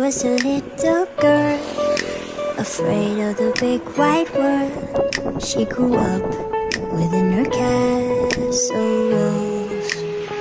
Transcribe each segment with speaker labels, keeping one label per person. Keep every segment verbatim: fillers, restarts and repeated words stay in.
Speaker 1: was a little girl, afraid of the big white world. She grew up within her castle walls.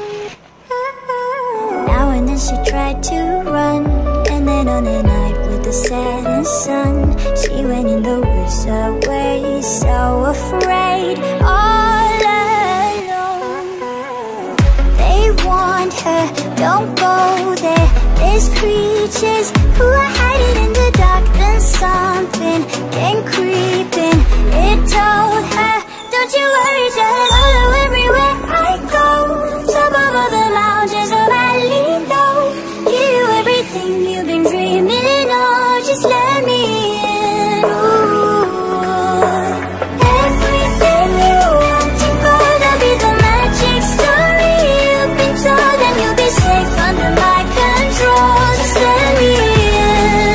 Speaker 1: Now and then she tried to run, and then on a night with the setting sun, she went in the woods away, so afraid, all alone. They warned her, don't go there, there's creatures who are hiding in the dark. Then something came creeping, it told her, don't you worry, just follow everywhere I go. Top of all the mountains of valley low, give you everything you've been dreaming of, just let me in. Ooh. Everything you want to gold, I'll be the magic story you've been told, and you'll be safe under my control, just let me in.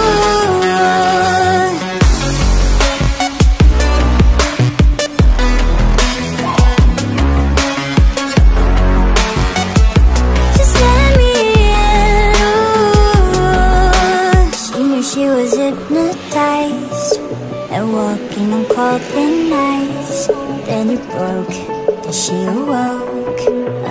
Speaker 1: Ooh. Just let me in. Ooh. She knew she was hypnotized and walking on cold thin ice. Then it broke and she awoke